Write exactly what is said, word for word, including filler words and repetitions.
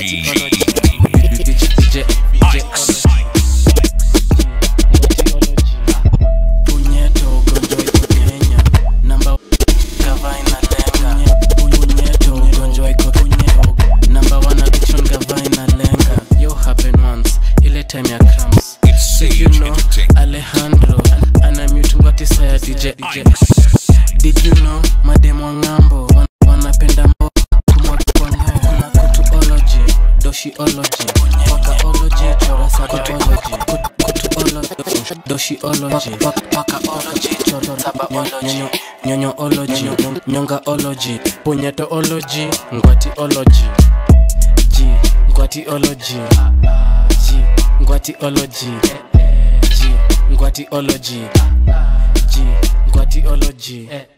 Time ya cramps. Did you know Alejandro anamute ngwatisa ya D J? Did you know mademo wa ngambo wanapenda mbo kumwakwanga kuna kutuology, doshiology, wakaology, chora sabaology, kutuology, doshiology, wakaology, chora sabaology, nyonyoology, nyongaology, punyetoology, ngwatiology, G, ngwatiology, G, ngwatiology, G, ngwatiology, G, ngwatiology.